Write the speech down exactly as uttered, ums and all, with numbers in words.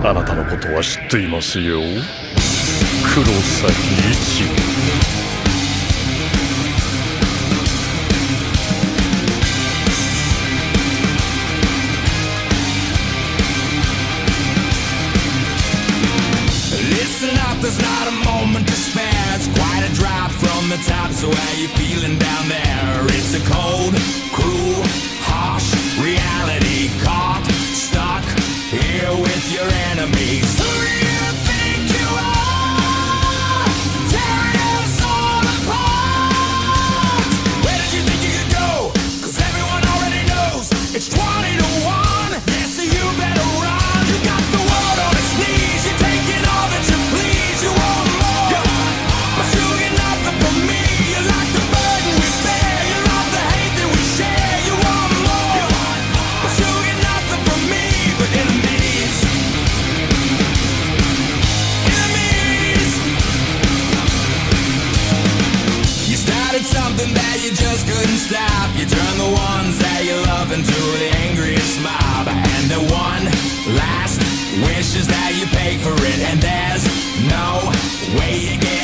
あなたのことは知っていますよ、黒崎一。 There's not a moment to spare. It's quite a drop from the top. So how you feeling down there? It's a cold, cruel, harsh reality. Caught, stuck here with your enemies. Who do you think you are? Tearing us all apart. Where did you think you could go? Cause everyone already knows it's twenty to one. Yeah, so you better run. You got the world on its knees. You're taking all that you please. You want more, but you get nothing from me. You like the burden we bear. You love the hate that we share. You want more, but you get nothing from me. But enemies, enemies. You started something that you just couldn't stop. You turned the ones that you love into the angriest mob. And the one last wish is that you pay for it, and there's no way you get